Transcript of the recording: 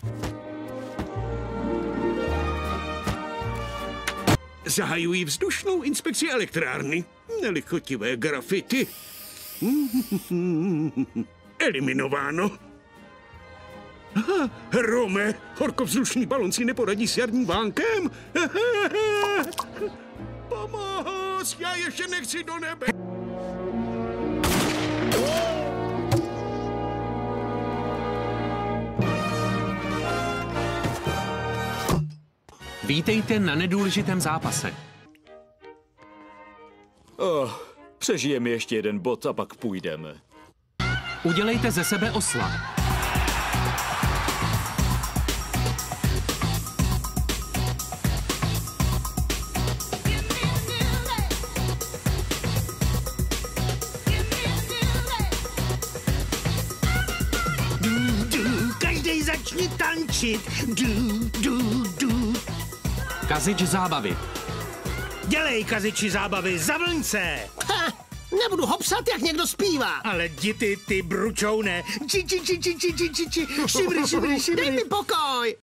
Zahajují vzdušnou inspekci elektrárny. Nelichotivé grafity. Eliminováno. Aha, Rome, horkovzdušný balon si neporadí s jarním vánkem. Pomoc, já ještě nechci do nebe. Vítejte na nedůležitém zápase. Přežijeme ještě jeden bod a pak půjdeme. Udělejte ze sebe osla. Každej začni tančit. Kazič zábavy. Dělej, kaziči zábavy, zavlň se. Ha, nebudu hopsat, jak někdo zpívá. Ale jdi ty bručoune. Šibry. Dej mi pokoj.